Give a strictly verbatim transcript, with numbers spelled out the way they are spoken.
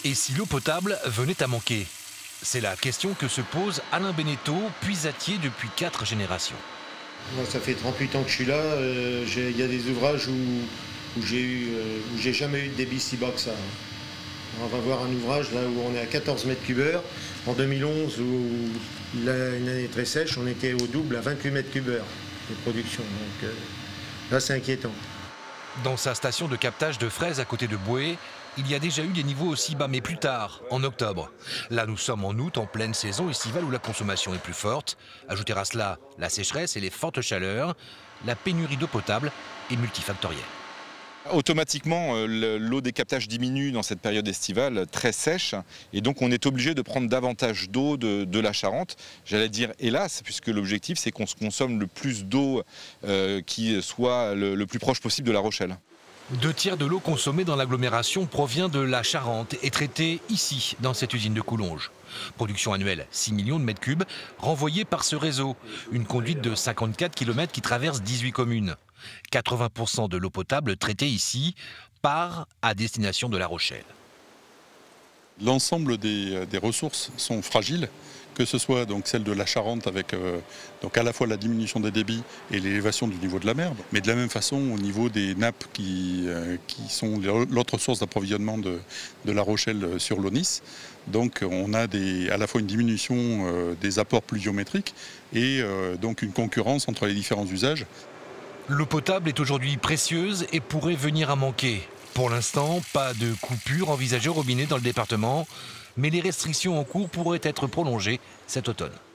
Et si l'eau potable venait à manquer? C'est la question que se pose Alain Beneteau, puisatier depuis quatre générations. Moi, ça fait trente-huit ans que je suis là. Euh, Il y a des ouvrages où, où j'ai eu, euh, où j'ai jamais eu de débit si bas que ça. On va voir un ouvrage là où on est à quatorze mètres cubeurs. En deux mille onze, où là, une année très sèche, on était au double à vingt-huit mètres cubeurs de production. Donc euh, là, c'est inquiétant. Dans sa station de captage de fraises à côté de Boué, il y a déjà eu des niveaux aussi bas, mais plus tard, en octobre. Là, nous sommes en août, en pleine saison estivale où la consommation est plus forte. Ajoutez à cela la sécheresse et les fortes chaleurs. La pénurie d'eau potable est multifactorielle. Automatiquement, l'eau des captages diminue dans cette période estivale très sèche et donc on est obligé de prendre davantage d'eau de, de la Charente. J'allais dire hélas, puisque l'objectif c'est qu'on se consomme le plus d'eau euh, qui soit le, le plus proche possible de La Rochelle. Deux tiers de l'eau consommée dans l'agglomération provient de la Charente et traitée ici, dans cette usine de Coulonges. Production annuelle six millions de mètres cubes, renvoyée par ce réseau. Une conduite de cinquante-quatre kilomètres qui traverse dix-huit communes. quatre-vingts pour cent de l'eau potable traitée ici part à destination de La Rochelle. L'ensemble des, des ressources sont fragiles, que ce soit donc celle de la Charente avec euh, donc à la fois la diminution des débits et l'élévation du niveau de la mer, mais de la même façon au niveau des nappes qui, euh, qui sont l'autre source d'approvisionnement de, de La Rochelle sur l'Aunis. Donc on a des, à la fois une diminution euh, des apports pluviométriques et euh, donc une concurrence entre les différents usages. L'eau potable est aujourd'hui précieuse et pourrait venir à manquer. Pour l'instant, pas de coupure envisagée au robinet dans le département, mais les restrictions en cours pourraient être prolongées cet automne.